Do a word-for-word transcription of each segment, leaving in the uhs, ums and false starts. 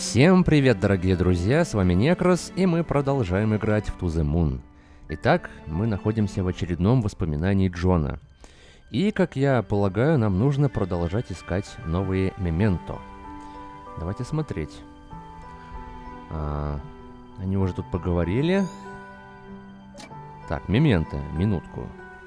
Всем привет, дорогие друзья, с вами Некрос, и мы продолжаем играть в To The Moon. Итак, мы находимся в очередном воспоминании Джона. И, как я полагаю, нам нужно продолжать искать новые мементо. Давайте смотреть. А, они уже тут поговорили. Так, мементо, минутку.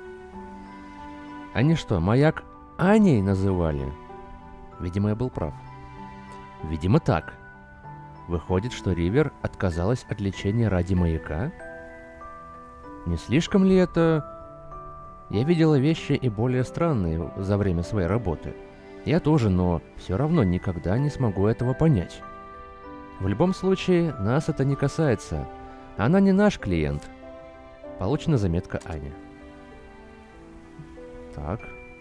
Они что, маяк Аней называли? Видимо, я был прав. Видимо, так. Выходит, что Ривер отказалась от лечения ради маяка? Не слишком ли это... Я видела вещи и более странные за время своей работы. Я тоже, но все равно никогда не смогу этого понять. В любом случае, нас это не касается. Она не наш клиент. Получена заметка Аня. Так.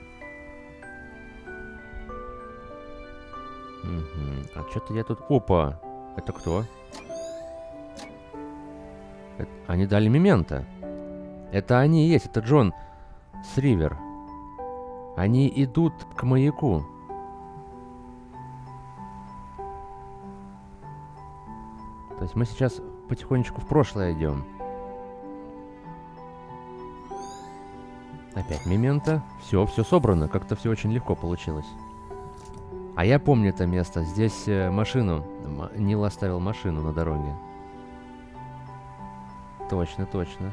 Угу. А что-то я тут... Опа! Это кто? Это... Они дали мементо. Это они и есть, это Джон с Ривер. Они идут к маяку. То есть мы сейчас потихонечку в прошлое идем. Опять мементо. Все, все собрано. Как-то все очень легко получилось. А я помню это место. Здесь э, машину... Нил оставил машину на дороге. Точно, точно.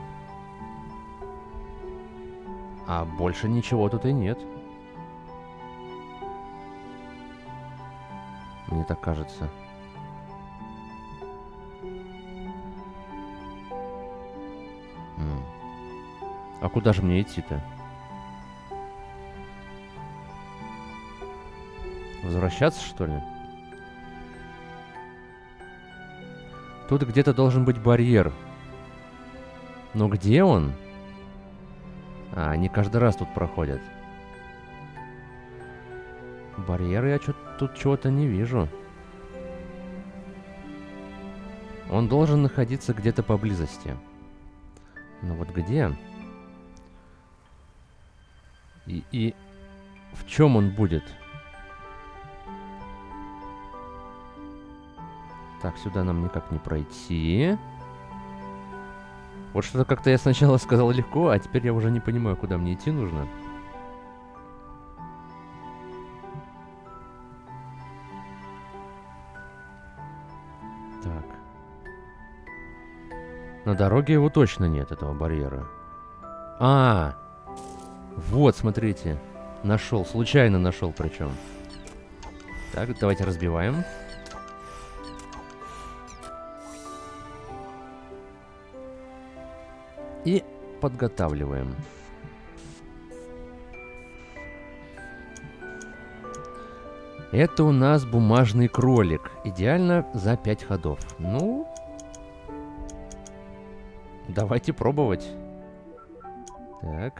А больше ничего тут и нет. Мне так кажется. М. А куда же мне идти-то? Возвращаться, что ли? Тут где-то должен быть барьер. Но где он? А, они каждый раз тут проходят. Барьера я тут чего-то не вижу. Он должен находиться где-то поблизости. Но вот где? И, и в чем он будет? Так, сюда нам никак не пройти. Вот что-то как-то я сначала сказал легко, а теперь я уже не понимаю, куда мне идти нужно. Так. На дороге его точно нет, этого барьера. А, вот, смотрите. Нашел, случайно нашел причем. Так, давайте разбиваем. И подготавливаем. Это у нас бумажный кролик. Идеально за пять ходов. Ну, давайте пробовать. Так.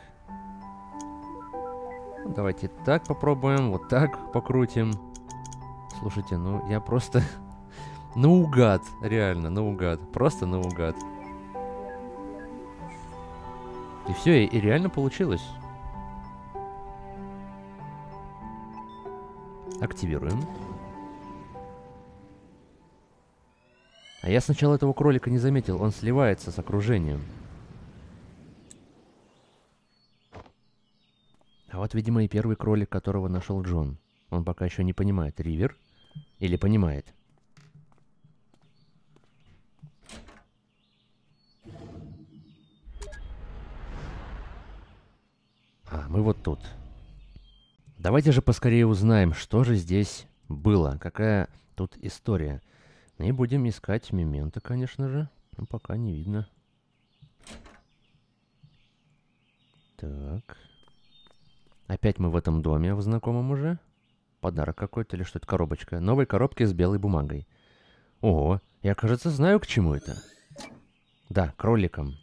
Давайте так попробуем. Вот так покрутим. Слушайте, ну я просто... наугад. Реально, наугад. Просто наугад. И все, и, и реально получилось. Активируем. А я сначала этого кролика не заметил, он сливается с окружением. А вот, видимо, и первый кролик, которого нашел Джон. Он пока еще не понимает, Ривер или понимает. А, мы вот тут. Давайте же поскорее узнаем, что же здесь было, какая тут история. И будем искать мементо, конечно же. Но пока не видно. Так. Опять мы в этом доме, в знакомом уже. Подарок какой-то или что это, коробочка. Новой коробки с белой бумагой. Ого, я, кажется, знаю, к чему это. Да, кроликам.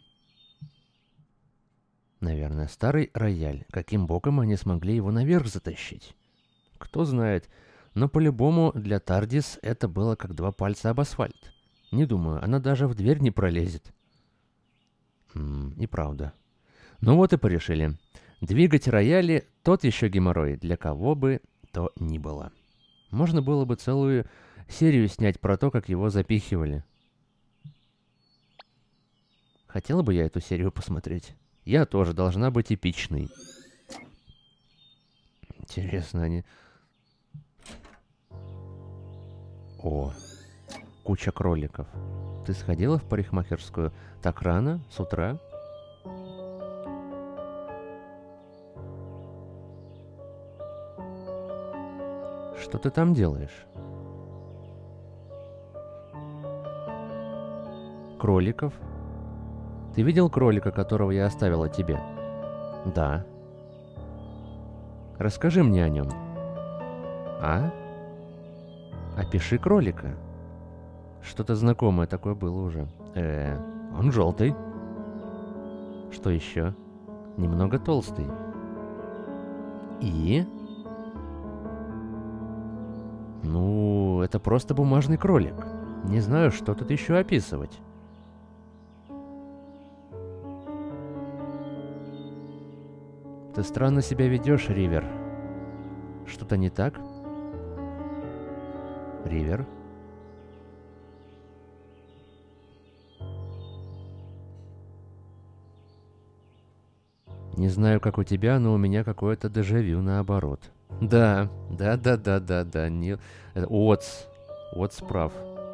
Наверное, старый рояль. Каким боком они смогли его наверх затащить? Кто знает. Но по-любому для Тардис это было как два пальца об асфальт. Не думаю, она даже в дверь не пролезет. М-м, и правда. Ну вот и порешили. Двигать рояли — тот еще геморрой, для кого бы то ни было. Можно было бы целую серию снять про то, как его запихивали. Хотела бы я эту серию посмотреть. Я тоже должна быть эпичной. Интересно, они... О, куча кроликов. Ты сходила в парикмахерскую так рано, с утра? Что ты там делаешь? Кроликов? Ты видел кролика, которого я оставила тебе? Да. Расскажи мне о нем. А? Опиши кролика. Что-то знакомое такое было уже. Э, он желтый. Что еще? Немного толстый. И? Ну, это просто бумажный кролик. Не знаю, что тут еще описывать. Ты странно себя ведешь, Ривер. Что-то не так? Ривер? Не знаю, как у тебя, но у меня какое-то дежавю наоборот. Да, да, да, да, да, да. Не... Это Отс. Отс прав.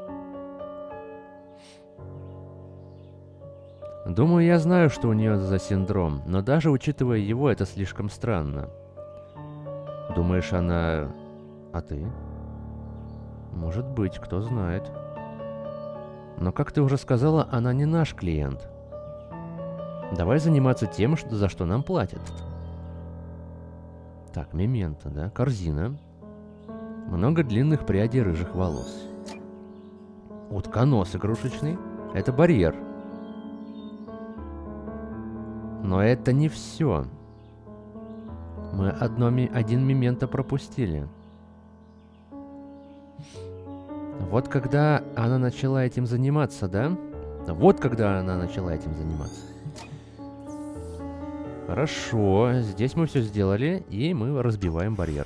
Думаю, я знаю, что у нее за синдром, но даже учитывая его, это слишком странно. Думаешь, она... А ты? Может быть, кто знает. Но, как ты уже сказала, она не наш клиент. Давай заниматься тем, что, за что нам платят. Так, мементо, да? Корзина. Много длинных прядей рыжих волос. Утконос игрушечный. Это барьер. Но это не все. Мы одно, один мементо пропустили. Вот когда она начала этим заниматься, да? Вот когда она начала этим заниматься. Хорошо, здесь мы все сделали, и мы разбиваем барьер.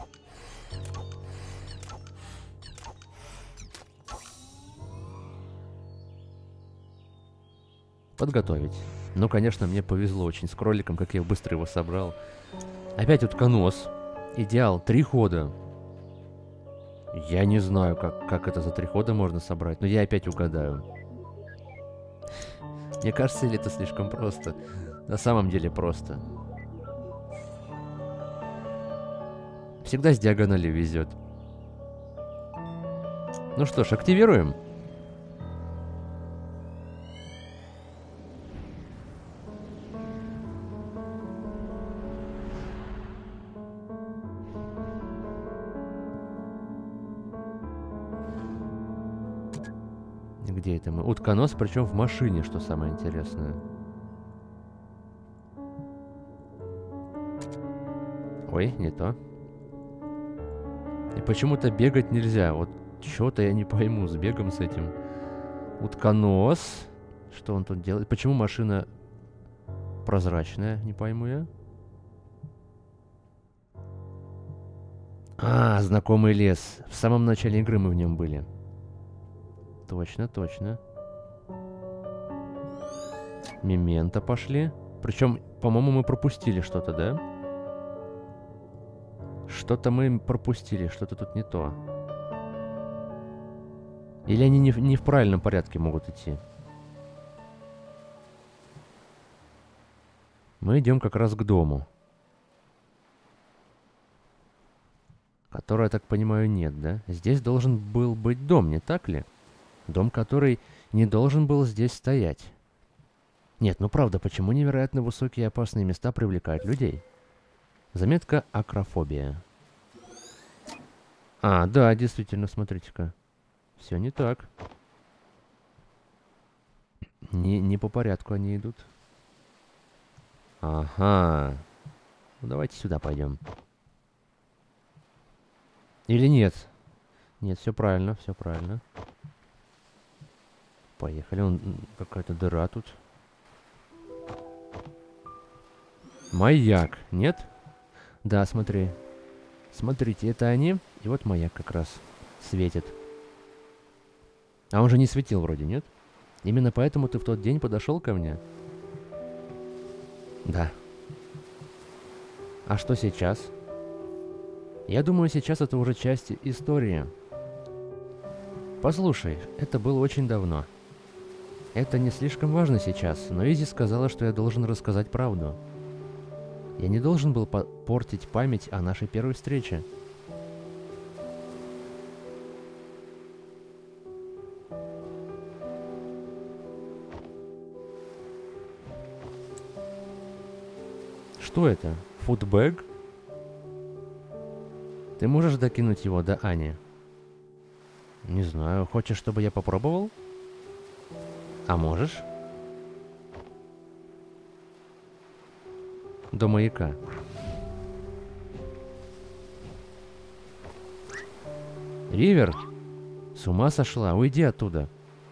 Подготовить. Ну, конечно, мне повезло очень с кроликом, как я быстро его собрал. Опять утконос. Идеал. Три хода. Я не знаю, как, как это за три хода можно собрать, но я опять угадаю. Мне кажется, или это слишком просто? На самом деле просто. Всегда с диагональю везет. Ну что ж, активируем. Где это мы? Утконос, причем в машине, что самое интересное. Ой, не то. И почему-то бегать нельзя. Вот что-то я не пойму с бегом с этим. Утконос. Что он тут делает? Почему машина прозрачная? Не пойму я. А, знакомый лес. В самом начале игры мы в нем были. Точно, точно. Мементо пошли. Причем, по-моему, мы пропустили что-то, да? Что-то мы пропустили, что-то тут не то. Или они не в, не в правильном порядке могут идти? Мы идем как раз к дому. Который, я так понимаю, нет, да? Здесь должен был быть дом, не так ли? Дом, который не должен был здесь стоять. Нет, ну правда, почему невероятно высокие и опасные места привлекают людей? Заметка акрофобия. А, да, действительно, смотрите-ка. Все не так. Не, не по порядку они идут. Ага. Ну давайте сюда пойдем. Или нет? Нет, все правильно, все правильно. Поехали. Он какая-то дыра тут. Маяк, нет? Да, смотри. Смотрите, это они. И вот маяк как раз светит. А он же не светил вроде, нет? Именно поэтому ты в тот день подошел ко мне? Да. А что сейчас? Я думаю, сейчас это уже часть истории. Послушай, это было очень давно. Это не слишком важно сейчас, но Изи сказала, что я должен рассказать правду. Я не должен был портить память о нашей первой встрече. Что это? Фудбэг? Ты можешь докинуть его до Ани? Не знаю. Хочешь, чтобы я попробовал? А можешь? До маяка. Ривер? С ума сошла? Уйди оттуда.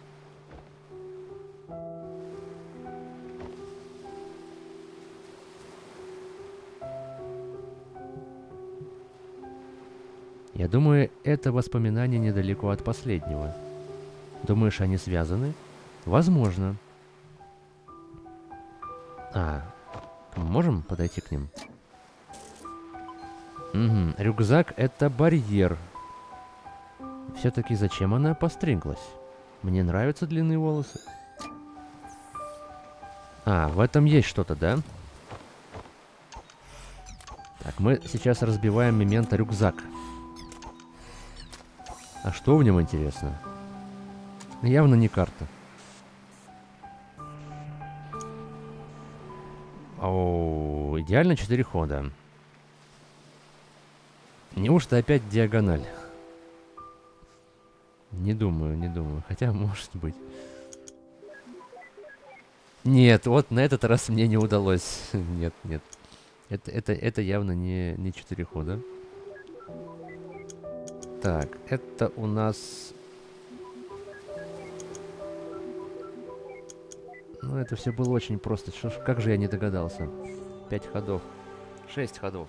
Я думаю, это воспоминание недалеко от последнего. Думаешь, они связаны? Возможно. А, можем подойти к ним? Угу. Рюкзак — это барьер. Все-таки зачем она постриглась? Мне нравятся длинные волосы. А, в этом есть что-то, да? Так, мы сейчас разбиваем Мементо рюкзак. А что в нем интересно? Явно не карта. О, идеально четыре хода. Неужто опять диагональ? Не думаю, не думаю. Хотя, может быть. Нет, вот на этот раз мне не удалось. Нет, нет. Это, это, это явно не, не четыре хода. Так, это у нас... Ну, это все было очень просто. Что ж, как же я не догадался? Пять ходов. Шесть ходов.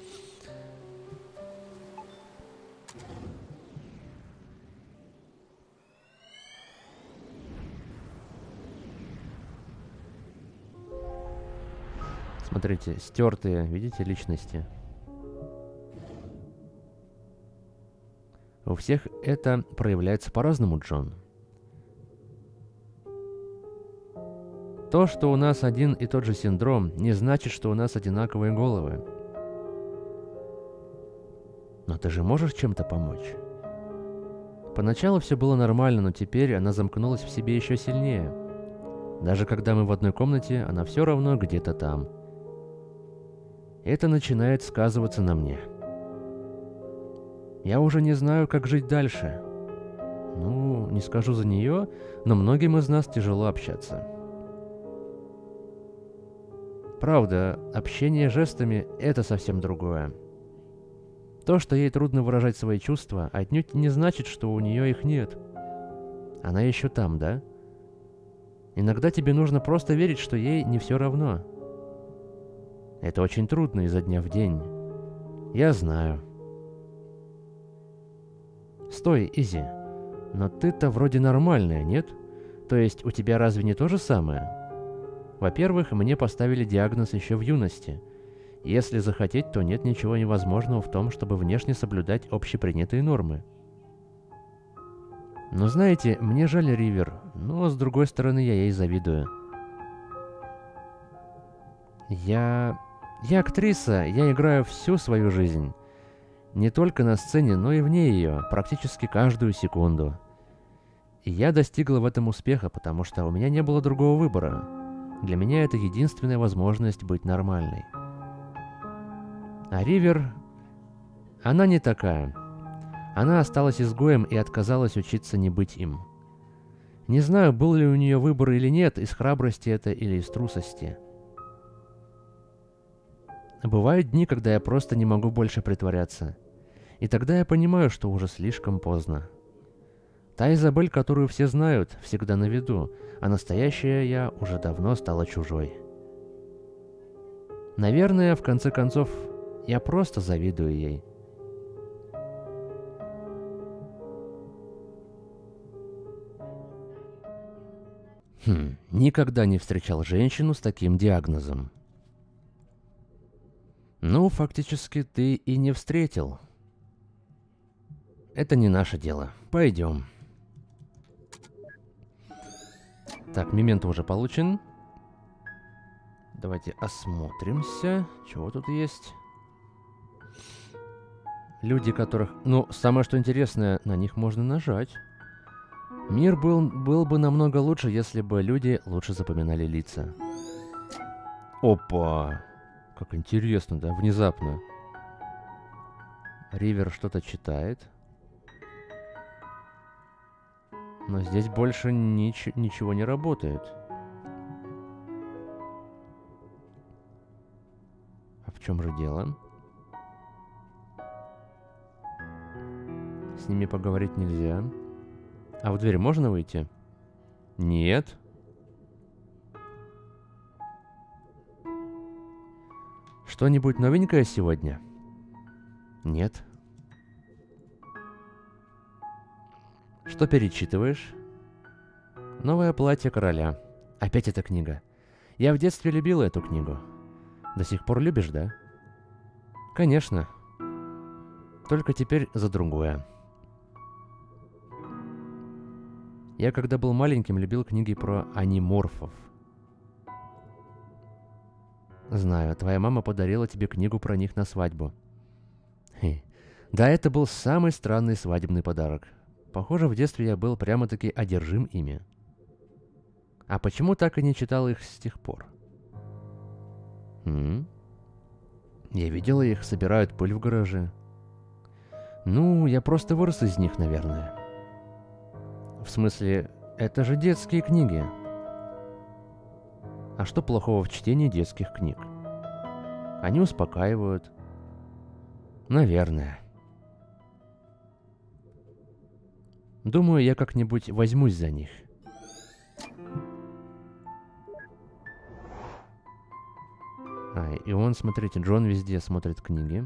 Смотрите, стертые, видите, личности. У всех это проявляется по-разному, Джон. То, что у нас один и тот же синдром, не значит, что у нас одинаковые головы. Но ты же можешь чем-то помочь? Поначалу все было нормально, но теперь она замкнулась в себе еще сильнее. Даже когда мы в одной комнате, она все равно где-то там. Это начинает сказываться на мне. Я уже не знаю, как жить дальше. Ну, не скажу за нее, но многим из нас тяжело общаться. Правда, общение жестами — это совсем другое. То, что ей трудно выражать свои чувства, отнюдь не значит, что у нее их нет. Она еще там, да? Иногда тебе нужно просто верить, что ей не все равно. Это очень трудно изо дня в день. Я знаю. Стой, Изи. Но ты-то вроде нормальная, нет? То есть у тебя разве не то же самое? Во-первых, мне поставили диагноз еще в юности. Если захотеть, то нет ничего невозможного в том, чтобы внешне соблюдать общепринятые нормы. Но знаете, мне жаль Ривер, но с другой стороны я ей завидую. Я... Я актриса, я играю всю свою жизнь. Не только на сцене, но и вне ее, практически каждую секунду. И я достигла в этом успеха, потому что у меня не было другого выбора. Для меня это единственная возможность быть нормальной. А Ривер... Она не такая. Она осталась изгоем и отказалась учиться не быть им. Не знаю, был ли у нее выбор или нет, из храбрости это или из трусости. Бывают дни, когда я просто не могу больше притворяться. И тогда я понимаю, что уже слишком поздно. Та Изабель, которую все знают, всегда на виду, а настоящая я уже давно стала чужой. Наверное, в конце концов, я просто завидую ей. Хм, никогда не встречал женщину с таким диагнозом. Ну, фактически ты и не встретил. Это не наше дело. Пойдем. Так, мементо уже получен. Давайте осмотримся. Чего тут есть? Люди, которых... Ну, самое что интересное, на них можно нажать. Мир был, был бы намного лучше, если бы люди лучше запоминали лица. Опа! Как интересно, да? Внезапно. Ривер что-то читает. Но здесь больше нич- ничего не работает. А в чем же дело? С ними поговорить нельзя. А в дверь можно выйти? Нет. Что-нибудь новенькое сегодня? Нет. Что перечитываешь? Новое платье короля. Опять эта книга. Я в детстве любила эту книгу. До сих пор любишь, да? Конечно. Только теперь за другое. Я, когда был маленьким, любил книги про аниморфов. Знаю, твоя мама подарила тебе книгу про них на свадьбу. Хе. Да, это был самый странный свадебный подарок. Похоже, в детстве я был прямо-таки одержим ими. А почему так и не читал их с тех пор? М? Я видела их, собирают пыль в гараже. Ну, я просто вырос из них, наверное. В смысле, это же детские книги. А что плохого в чтении детских книг? Они успокаивают. Наверное. Думаю, я как-нибудь возьмусь за них. А, и он, смотрите, Джон везде смотрит книги.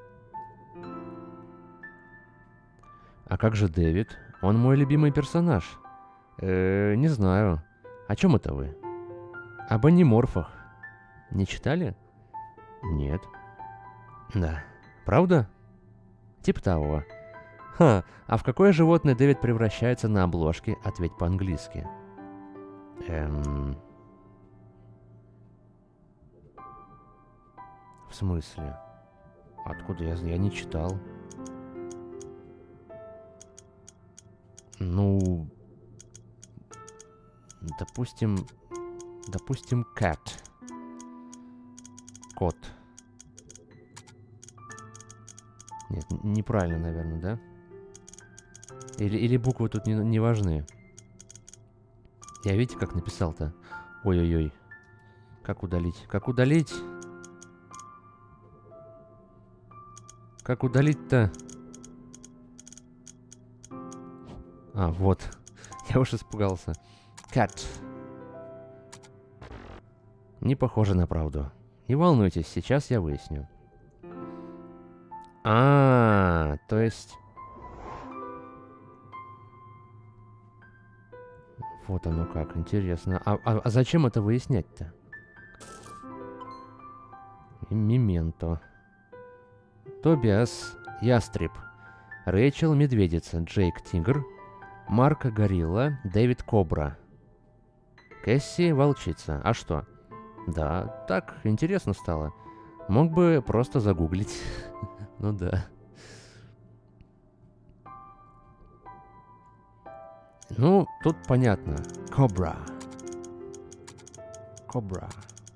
А как же Дэвид? Он мой любимый персонаж. Э, не знаю. О чем это вы? Об аниморфах. Не читали? Нет. Да. Правда? Типа того. Ха, а в какое животное Дэвид превращается на обложке? Ответь по-английски. Эм... В смысле? Откуда я знаю? Я не читал. Ну... Допустим... Допустим, cat. Кот. Нет, неправильно, наверное, да? Или, или буквы тут не, не важны. Я видите, как написал-то? Ой-ой-ой. Как удалить? Как удалить? Как удалить-то? А, вот. Я уж испугался. Cat. Не похоже на правду. Не волнуйтесь, сейчас я выясню. А, то есть... Вот оно как, интересно. А, а, а зачем это выяснять-то? Мементо. Тобиас ястреб. Рэйчел медведица. Джейк тигр. Марк горилла. Дэвид кобра. Кэсси волчица. А что? Да, так, интересно стало. Мог бы просто загуглить. Ну да. Ну, тут понятно. Кобра. Кобра.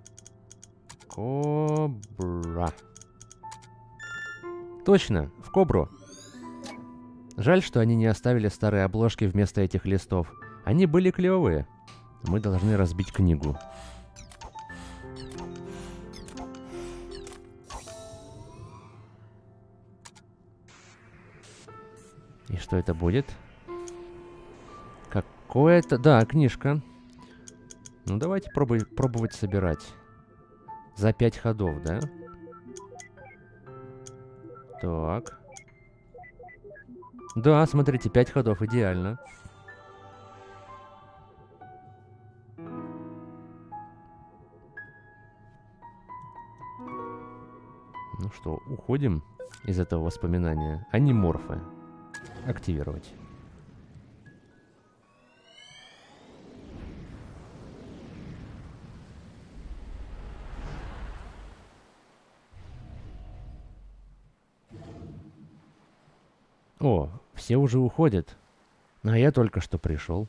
Кобра. Точно, в кобру. Жаль, что они не оставили старые обложки вместо этих листов. Они были клевые. Мы должны разбить книгу. И что это будет? Какое-то... Да, книжка. Ну, давайте пробуй, пробовать собирать. За пять ходов, да? Так. Да, смотрите, пять ходов, идеально. Ну что, уходим из этого воспоминания. Аниморфы. Активировать. О, все уже уходят. А я только что пришел.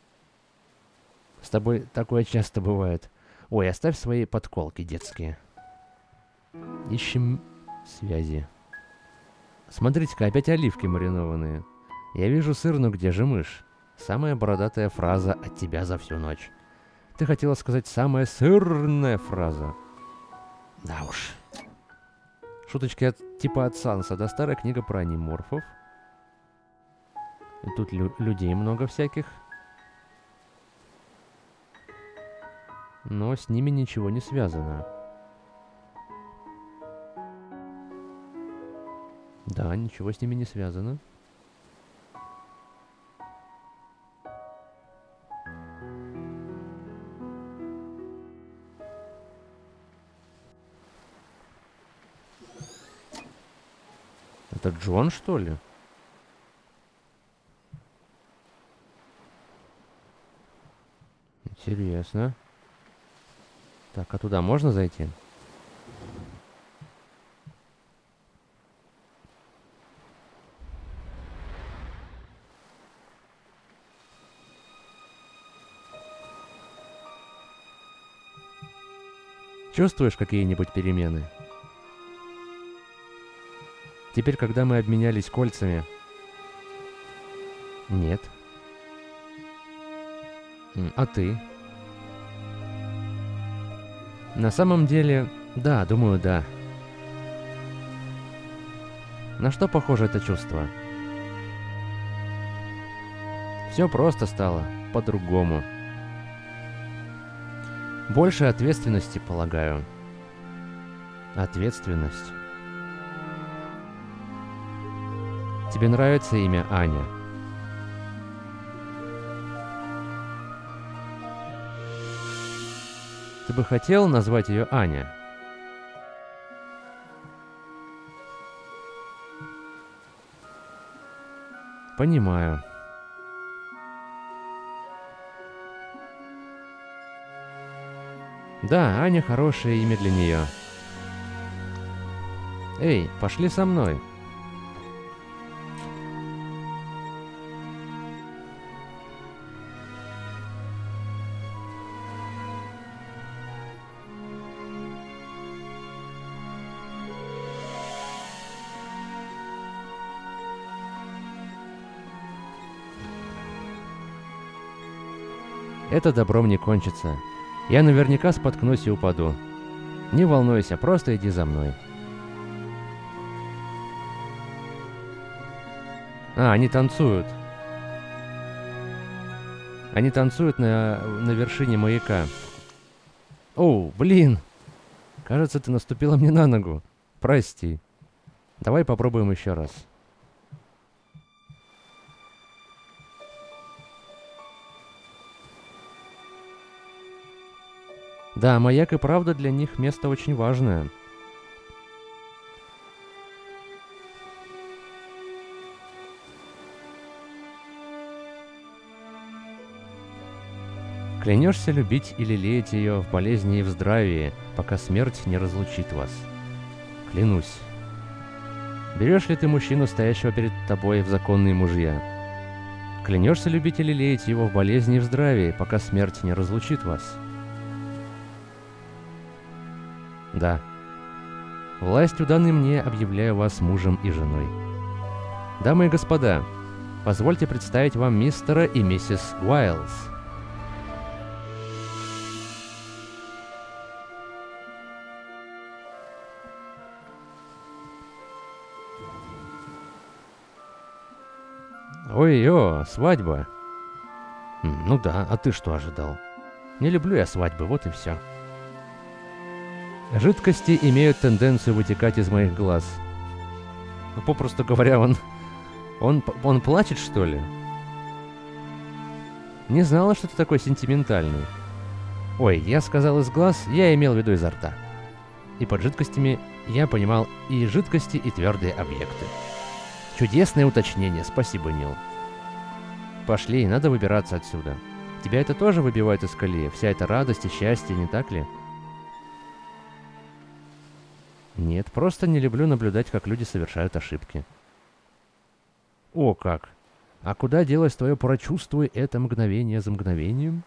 С тобой такое часто бывает. Ой, оставь свои подколки детские. Ищем связи. Смотрите-ка, опять оливки маринованные. Я вижу сыр, но где же мышь? Самая бородатая фраза от тебя за всю ночь. Ты хотела сказать самая сырная фраза. Да уж. Шуточки от, типа от Санса, да, старая книга про аниморфов. И тут лю людей много всяких. Но с ними ничего не связано. Да, ничего с ними не связано. Это Джон, что ли? Интересно. Так, а туда можно зайти? Чувствуешь какие-нибудь перемены? Теперь, когда мы обменялись кольцами... Нет. А ты? На самом деле, да, думаю, да. На что похоже это чувство? Все просто стало по-другому. Больше ответственности, полагаю. Ответственность. Тебе нравится имя Аня? Ты бы хотел назвать ее Аня? Понимаю. Да, Аня хорошее имя для нее. Эй, пошли со мной. Это добром не кончится. Я наверняка споткнусь и упаду. Не волнуйся, просто иди за мной. А, они танцуют. Они танцуют на, на вершине маяка. Оу, блин! Кажется, ты наступила мне на ногу. Прости. Давай попробуем еще раз. Да, маяк и правда для них место очень важное. Клянешься любить и лелеять ее в болезни и в здравии, пока смерть не разлучит вас. Клянусь. Берешь ли ты мужчину, стоящего перед тобой, в законные мужья? Клянешься любить и лелеять его в болезни и в здравии, пока смерть не разлучит вас? Да. Властью данной мне объявляю вас мужем и женой. Дамы и господа, позвольте представить вам мистера и миссис Уайлз. Ой-ё, свадьба. Ну да, а ты что ожидал? Не люблю я свадьбы, вот и все. Жидкости имеют тенденцию вытекать из моих глаз. Ну, попросту говоря, он... Он, он плачет, что ли? Не знала, что ты такой сентиментальный. Ой, я сказал из глаз, я имел в виду изо рта. И под жидкостями Я понимал и жидкости, и твердые объекты. Чудесное уточнение, спасибо, Нил. Пошли, надо выбираться отсюда. Тебя это тоже выбивает из колеи? Вся эта радость и счастье, не так ли? Нет, просто не люблю наблюдать, как люди совершают ошибки. О, как! А куда делось твое «прочувствуй это мгновение за мгновением»?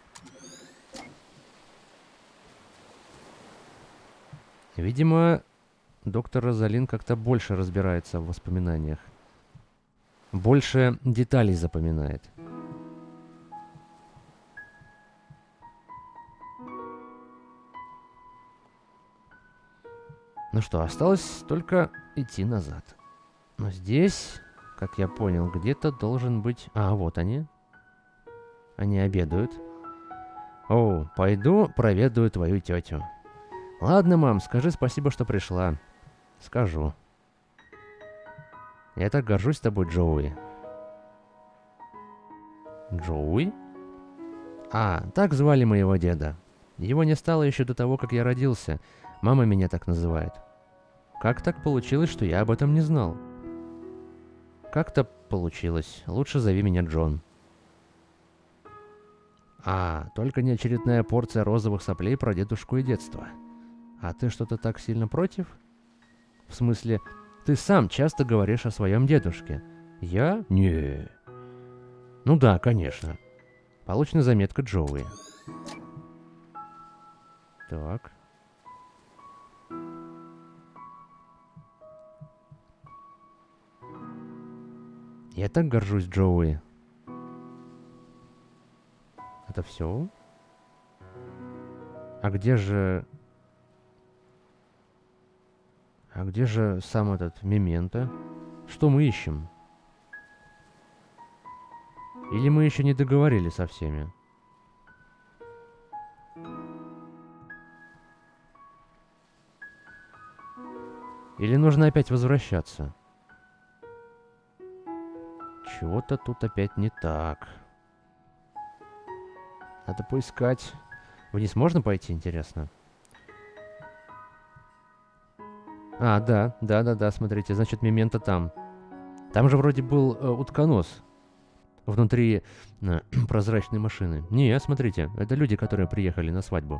Видимо, доктор Розалин как-то больше разбирается в воспоминаниях. Больше деталей запоминает. Ну что, осталось только идти назад. Но здесь, как я понял, где-то должен быть... А, вот они. Они обедают. О, пойду проведаю твою тетю. Ладно, мам, скажи спасибо, что пришла. Скажу. Я так горжусь тобой, Джоуи. Джоуи? А, так звали моего деда. Его не стало еще до того, как я родился. Мама меня так называет. Как так получилось, что я об этом не знал? Как-то получилось. Лучше зови меня Джон. А, только не очередная порция розовых соплей про дедушку и детство. А ты что-то так сильно против? В смысле, ты сам часто говоришь о своем дедушке. Я? Не. Ну да, конечно. Получена заметка Джоуи. Так. Я так горжусь Джоуи. Это все? А где же... А где же сам этот Мементо? Что мы ищем? Или мы еще не договорили со всеми? Или нужно опять возвращаться? Чего-то тут опять не так. Надо поискать. Вниз можно пойти, интересно? А, да, да-да-да, смотрите, значит, Мементо там. Там же вроде был э, утконос внутри э, прозрачной машины. Не, смотрите, это люди, которые приехали на свадьбу.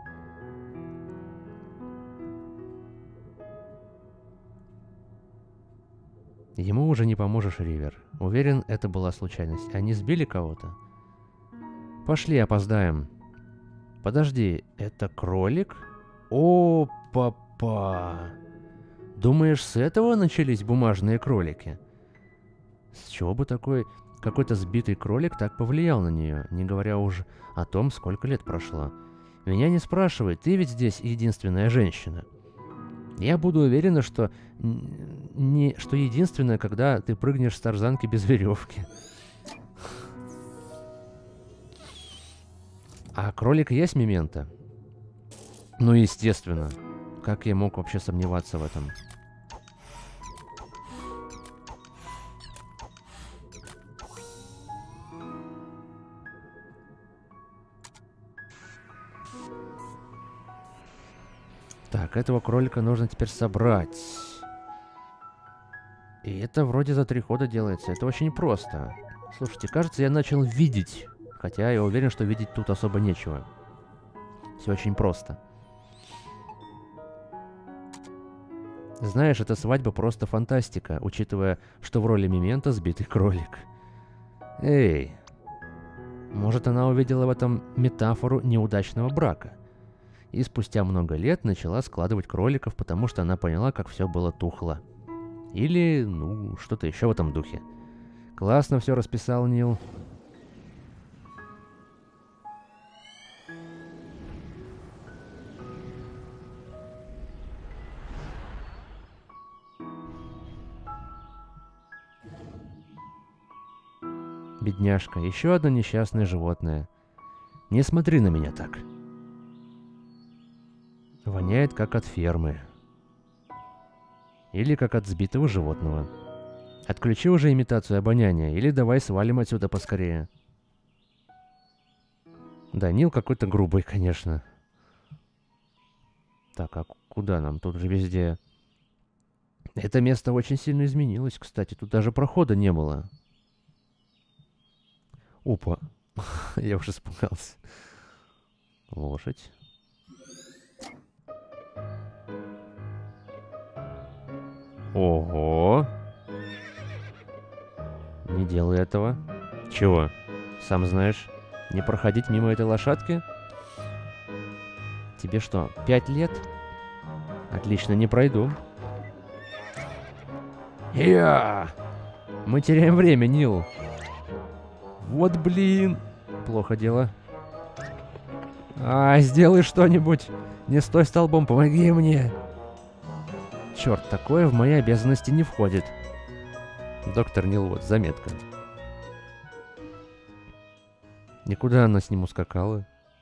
Ему уже не поможешь, Ривер. Уверен, это была случайность. Они сбили кого-то? Пошли, опоздаем. Подожди, это кролик? О, папа! Думаешь, с этого начались бумажные кролики? С чего бы такой какой-то сбитый кролик так повлиял на нее, не говоря уже о том, сколько лет прошло? Меня не спрашивай, ты ведь здесь единственная женщина. Я буду уверена, что не что единственное, когда ты прыгнешь с тарзанки без веревки. А кролик есть Мементо? Ну, естественно. Как я мог вообще сомневаться в этом? Так, этого кролика нужно теперь собрать. И это вроде за три хода делается. Это очень просто. Слушайте, кажется, я начал видеть. Хотя я уверен, что видеть тут особо нечего. Все очень просто. Знаешь, эта свадьба просто фантастика, учитывая, что в роли Мементо сбитый кролик. Эй, может, она увидела в этом метафору неудачного брака. И спустя много лет начала складывать кроликов, потому что она поняла, как все было тухло. Или, ну, что-то еще в этом духе. Классно все расписал Нил. Бедняжка, еще одно несчастное животное. Не смотри на меня так. Воняет, как от фермы. Или как от сбитого животного. Отключи уже имитацию обоняния, или давай свалим отсюда поскорее. Да, Нил какой-то грубый, конечно. Так, а куда нам? Тут же везде Это место очень сильно изменилось, кстати. Тут даже прохода не было. Опа. Я уже испугался. Лошадь. Ого. Не делай этого. Чего? Сам знаешь, не проходить мимо этой лошадки? Тебе что, пять лет? Отлично, не пройду. Я! Мы теряем время, Нил. Вот блин. Плохо дело. А, сделай что-нибудь. Не стой столбом, помоги мне. Черт, такое в мои обязанности не входит. Доктор Нил, вот, заметка. Никуда она с ним ускакала.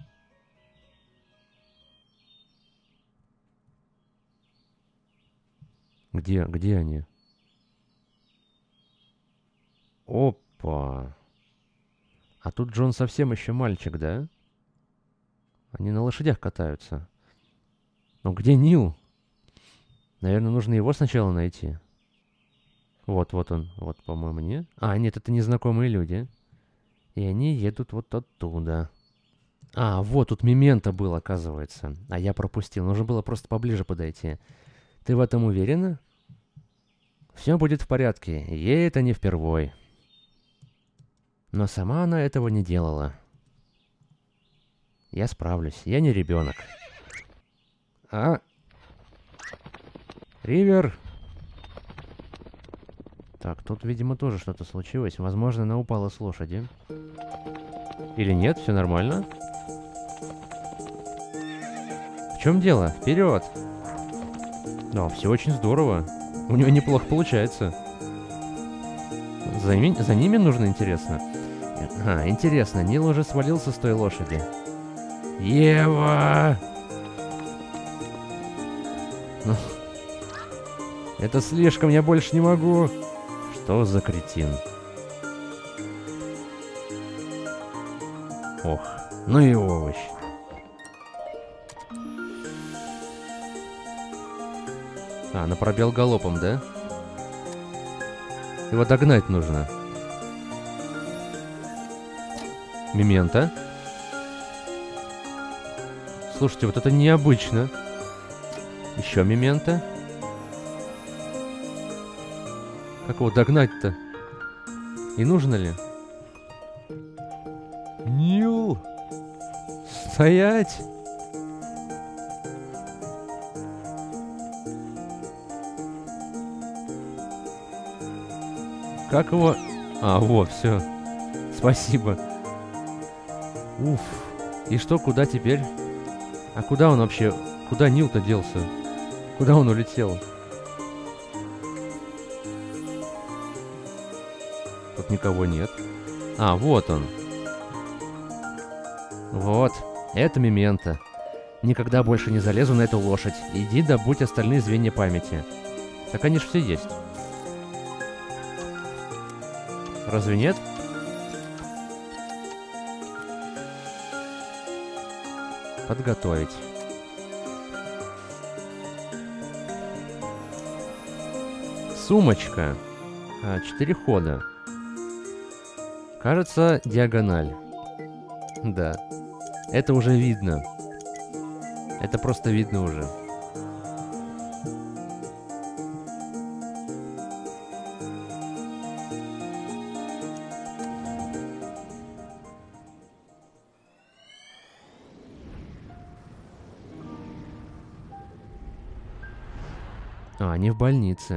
Где, где они? Опа. А тут Джон совсем еще мальчик, да? Они на лошадях катаются. Ну где Нил? Наверное, нужно его сначала найти. Вот, вот он. Вот, по-моему, не. А, нет, это незнакомые люди. И они едут вот оттуда. А, вот тут мементо был, оказывается. А я пропустил. Нужно было просто поближе подойти. Ты в этом уверена? Все будет в порядке. Ей это не впервой. Но сама она этого не делала. Я справлюсь. Я не ребенок. А? Ривер? Так, тут, видимо, тоже что-то случилось. Возможно, она упала с лошади. Или нет? Все нормально? В чем дело? Вперед! Да, все очень здорово. У него неплохо получается. За, ми за ними нужно, интересно. А, интересно, Нил уже свалился с той лошади. Ева! Ну, это слишком, я больше не могу. Что за кретин? Ох, ну и овощ. А, на пробел галопом, да? Его догнать нужно. Мементо. Слушайте, вот это необычно. Еще мементо. Как его догнать-то? И нужно ли? Нил! Стоять! Как его... А, вот, все. Спасибо. Уф. И что, куда теперь? А куда он вообще... Куда Нил-то делся? Куда он улетел? Тут никого нет. А, вот он. Вот. Это мементо. Никогда больше не залезу на эту лошадь. Иди добудь остальные звенья памяти. Так они ж все есть. Разве нет? Подготовить. Сумочка. А, четыре хода. Кажется, диагональ. Да. Это уже видно. Это просто видно уже. А, они в больнице.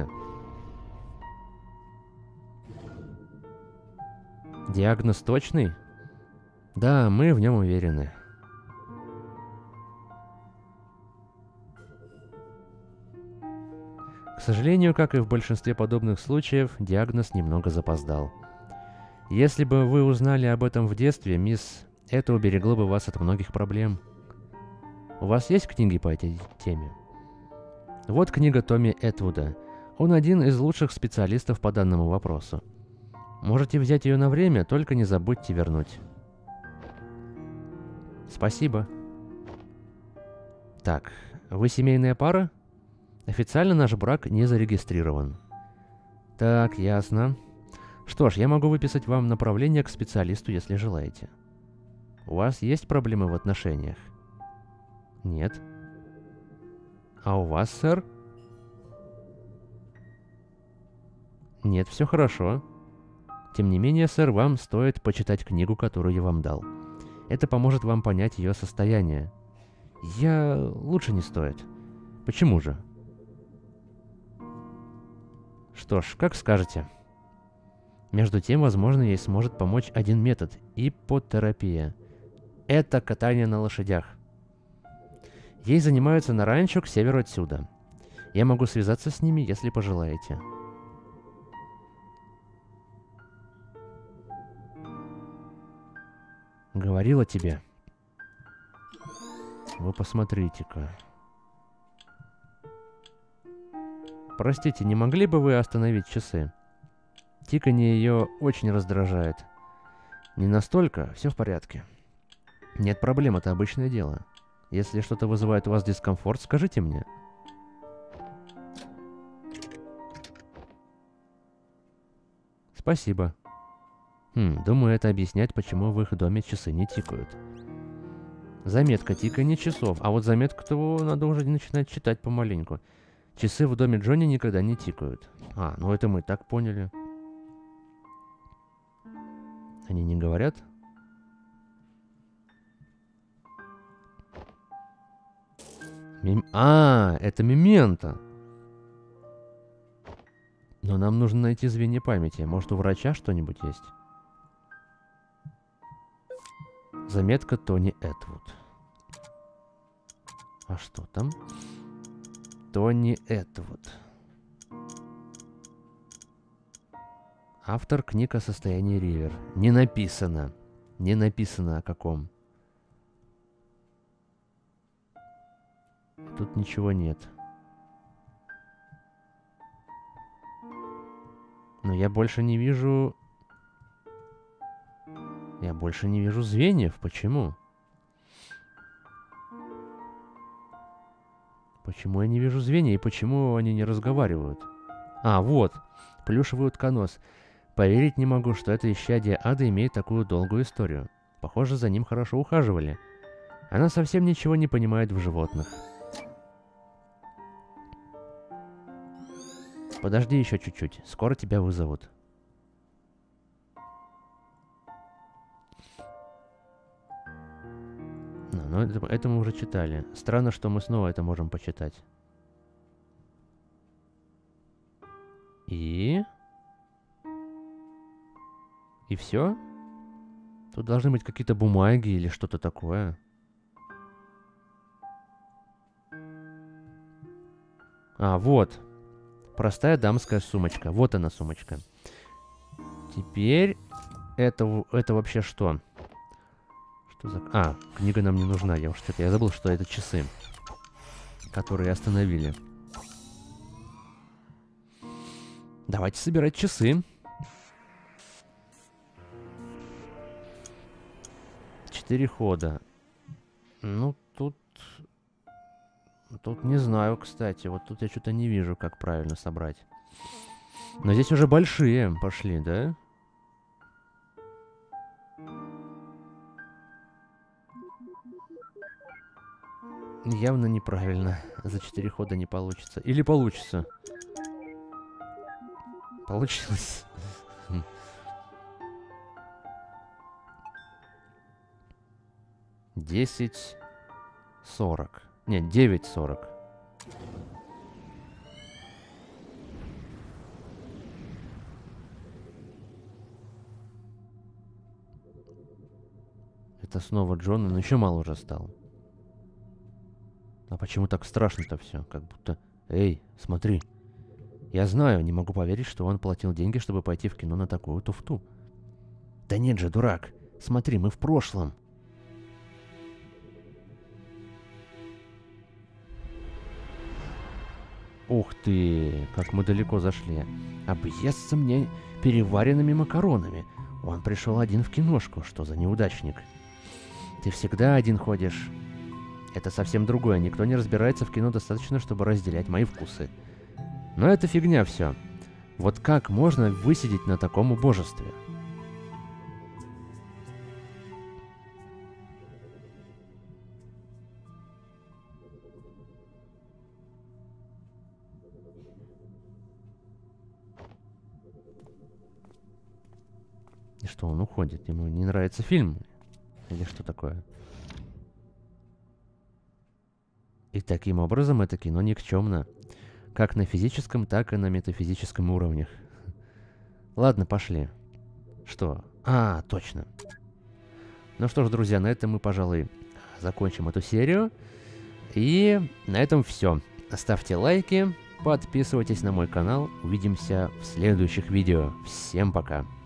Диагноз точный? Да, мы в нем уверены. К сожалению, как и в большинстве подобных случаев, диагноз немного запоздал. Если бы вы узнали об этом в детстве, мисс, это уберегло бы вас от многих проблем. У вас есть книги по этой теме? Вот книга Томми Этвуда. Он один из лучших специалистов по данному вопросу. Можете взять ее на время, только не забудьте вернуть. Спасибо. Так, вы семейная пара? Официально наш брак не зарегистрирован. Так, ясно. Что ж, я могу выписать вам направление к специалисту, если желаете. У вас есть проблемы в отношениях? Нет. А у вас, сэр? Нет, все хорошо. Тем не менее, сэр, вам стоит почитать книгу, которую я вам дал. Это поможет вам понять ее состояние. Я... лучше не стоит. Почему же? Что ж, как скажете. Между тем, возможно, ей сможет помочь один метод – иппотерапия. Это катание на лошадях. Ей занимаются на ранчо к северу отсюда. Я могу связаться с ними, если пожелаете. Говорила тебе. Вы посмотрите-ка. Простите, не могли бы вы остановить часы? Тиканье ее очень раздражает. Не настолько, все в порядке. Нет проблем, это обычное дело. Если что-то вызывает у вас дискомфорт, скажите мне. Спасибо. Хм, думаю, это объясняет, почему в их доме часы не тикают. Заметка тиканье часов. А вот заметку-то надо уже начинать читать помаленьку. Часы в доме Джонни никогда не тикают. А, ну это мы так поняли. Они не говорят? Мем... А, это мементо. Но нам нужно найти звенья памяти. Может, у врача что-нибудь есть? Заметка Тони Этвуд. А что там? Тони Этвуд. Автор книг о состоянии Ривер. Не написано. Не написано о каком. Тут ничего нет. Но я больше не вижу... Я больше не вижу звеньев. Почему? Почему я не вижу звенья и почему они не разговаривают? А, вот. Плюшевый утконос. Поверить не могу, что это исчадие ада имеет такую долгую историю. Похоже, за ним хорошо ухаживали. Она совсем ничего не понимает в животных. Подожди еще чуть-чуть. Скоро тебя вызовут. Ну, ну это, это мы уже читали. Странно, что мы снова это можем почитать. И... И все? Тут должны быть какие-то бумаги или что-то такое. А, вот. Простая дамская сумочка. Вот она, сумочка. Теперь... Это, это вообще что? Что за... А, книга нам не нужна. Я уж это... Я забыл, что это часы, которые остановили. Давайте собирать часы. Четыре хода. Ну, тут... Тут не знаю, кстати. Вот тут я что-то не вижу, как правильно собрать. Но здесь уже большие пошли, да? Явно неправильно. За четыре хода не получится. Или получится. Получилось. Десять сорок. Нет, девять сорок. Это снова Джон, но еще мало уже стал. А почему так страшно-то все? Как будто... Эй, смотри. Я знаю, не могу поверить, что он платил деньги, чтобы пойти в кино на такую туфту. Да нет же, дурак. Смотри, мы в прошлом. Ух ты, как мы далеко зашли. Объестся мне переваренными макаронами. Он пришел один в киношку. Что за неудачник? Ты всегда один ходишь. это совсем другое. Никто не разбирается в кино достаточно, чтобы разделять мои вкусы. Но это фигня все. Вот как можно высидеть на таком убожестве? И что, он уходит? Ему не нравится фильм? Или что такое? И таким образом это кино никчемно. Как на физическом, так и на метафизическом уровнях. Ладно, пошли. Что? А, точно. Ну что ж, друзья, на этом мы, пожалуй, закончим эту серию. И на этом все. Ставьте лайки, подписывайтесь на мой канал. Увидимся в следующих видео. Всем пока.